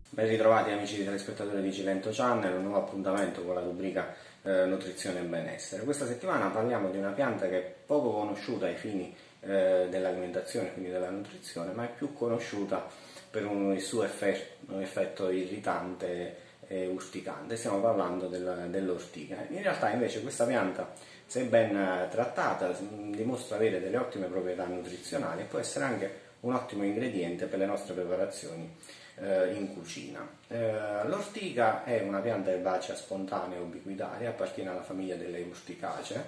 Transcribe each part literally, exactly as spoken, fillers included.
Ben ritrovati amici telespettatori di Cilento Channel, un nuovo appuntamento con la rubrica eh, Nutrizione e Benessere. Questa settimana parliamo di una pianta che è poco conosciuta ai fini eh, dell'alimentazione, quindi della nutrizione, ma è più conosciuta per un, il suo effetto, un effetto irritante e urticante. Stiamo parlando del, dell'ortica. In realtà invece questa pianta, se ben trattata, dimostra avere delle ottime proprietà nutrizionali e può essere anche un ottimo ingrediente per le nostre preparazioni in cucina. Eh, l'ortica è una pianta erbacea spontanea ubiquitaria, appartiene alla famiglia delle urticacee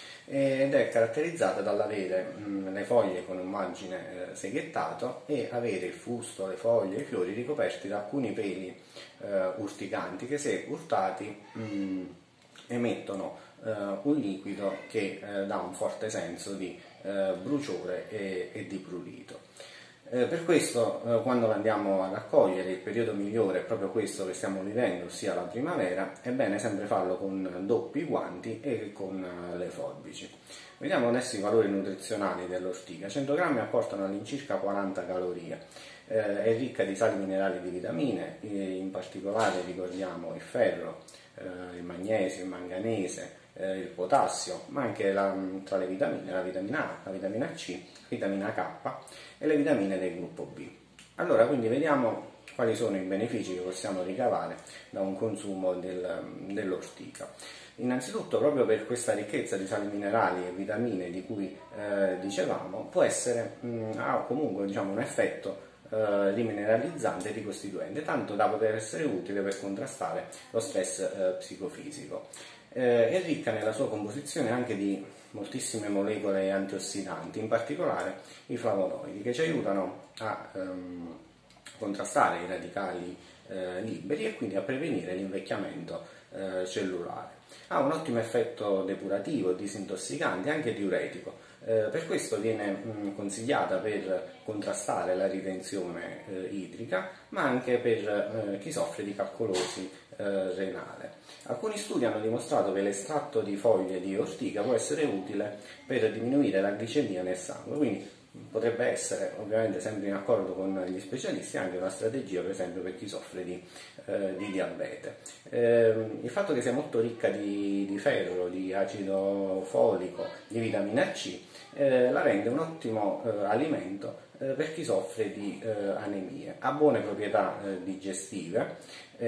ed è caratterizzata dall'avere mh, le foglie con un margine eh, seghettato e avere il fusto, le foglie, i fiori ricoperti da alcuni peli eh, urticanti che, se urtati, mh, emettono eh, un liquido che eh, dà un forte senso di eh, bruciore e, e di prurito. Eh, per questo eh, quando andiamo a raccogliere, il periodo migliore è proprio questo che stiamo vivendo, ossia la primavera, è bene sempre farlo con doppi guanti e con eh, le forbici. Vediamo adesso i valori nutrizionali dell'ortica. cento grammi apportano all'incirca quaranta calorie, eh, è ricca di sali minerali e di vitamine, in particolare ricordiamo il ferro, eh, il magnesio, il manganese, eh, il potassio, ma anche la, tra le vitamine la vitamina A, la vitamina C, vitamina K e le vitamine del gruppo B. Allora, quindi vediamo quali sono i benefici che possiamo ricavare da un consumo del, dell'ortica. Innanzitutto, proprio per questa ricchezza di sali minerali e vitamine di cui eh, dicevamo, può essere, mh, ha comunque diciamo, un effetto eh, rimineralizzante e ricostituente, tanto da poter essere utile per contrastare lo stress eh, psicofisico. Eh, è ricca nella sua composizione anche di moltissime molecole antiossidanti, in particolare i flavonoidi, che ci aiutano a ehm, contrastare i radicali eh, liberi e quindi a prevenire l'invecchiamento eh, cellulare. Ha un ottimo effetto depurativo, disintossicante e anche diuretico. Eh, per questo viene mh, consigliata per contrastare la ritenzione eh, idrica, ma anche per eh, chi soffre di calcolosi eh, renale. Alcuni studi hanno dimostrato che l'estratto di foglie di ortica può essere utile per diminuire la glicemia nel sangue, quindi potrebbe essere, ovviamente sempre in accordo con gli specialisti, anche una strategia per esempio per chi soffre di, eh, di diabete. Eh, il fatto che sia molto ricca di, di ferro, di acido folico, di vitamina C, eh, la rende un ottimo eh, alimento eh, per chi soffre di eh, anemie. Ha buone proprietà eh, digestive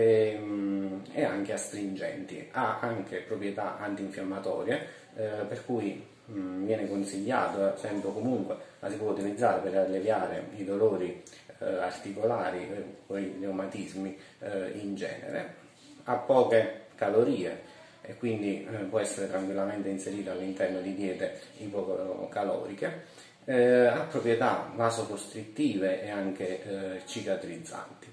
ehm, e anche astringenti, ha anche proprietà antinfiammatorie, eh, per cui viene consigliato, sempre comunque la si può utilizzare per alleviare i dolori eh, articolari eh, o i reumatismi eh, in genere. Ha poche calorie e quindi eh, può essere tranquillamente inserita all'interno di diete ipocaloriche. Eh, ha proprietà vasocostrittive e anche eh, cicatrizzanti.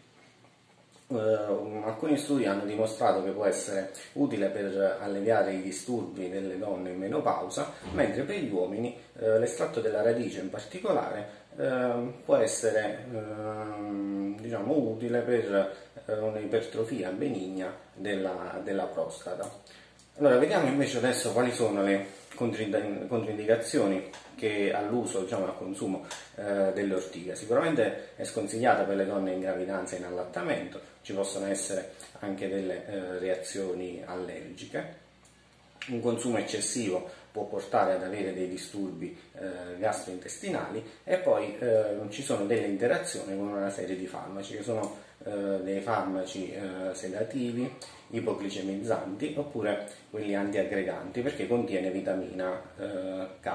Uh, alcuni studi hanno dimostrato che può essere utile per alleviare i disturbi delle donne in menopausa, mentre per gli uomini uh, l'estratto della radice in particolare uh, può essere uh, diciamo, utile per uh, un'ipertrofia benigna della, della prostata. Allora, vediamo invece adesso quali sono le controindicazioni che all'uso, diciamo, al consumo eh, dell'ortica. Sicuramente è sconsigliata per le donne in gravidanza e in allattamento, ci possono essere anche delle eh, reazioni allergiche. Un consumo eccessivo può portare ad avere dei disturbi eh, gastrointestinali e poi eh, ci sono delle interazioni con una serie di farmaci che sono eh, dei farmaci eh, sedativi, ipoglicemizzanti oppure quelli antiaggreganti, perché contiene vitamina eh, K.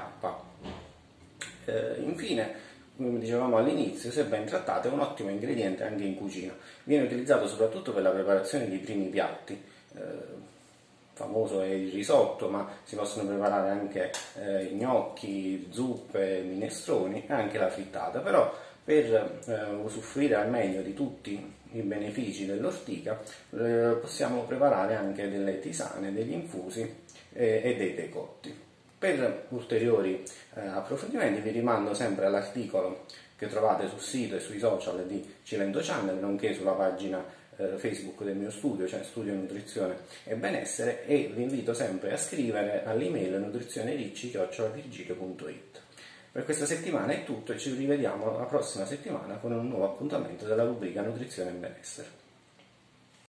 Eh, infine, come dicevamo all'inizio, se ben trattato è un ottimo ingrediente anche in cucina. Viene utilizzato soprattutto per la preparazione di primi piatti. Eh, famoso è il risotto, ma si possono preparare anche eh, gnocchi, zuppe, minestroni e anche la frittata. Però per eh, usufruire al meglio di tutti i benefici dell'ortica eh, possiamo preparare anche delle tisane, degli infusi eh, e dei decotti. Per ulteriori eh, approfondimenti vi rimando sempre all'articolo che trovate sul sito e sui social di Cilento Channel, nonché sulla pagina eh, Facebook del mio studio, cioè Studio Nutrizione e Benessere, e vi invito sempre a scrivere all'email nutrizionericci chiocciola virgilio punto it. Per questa settimana è tutto e ci rivediamo la prossima settimana con un nuovo appuntamento della rubrica Nutrizione e Benessere.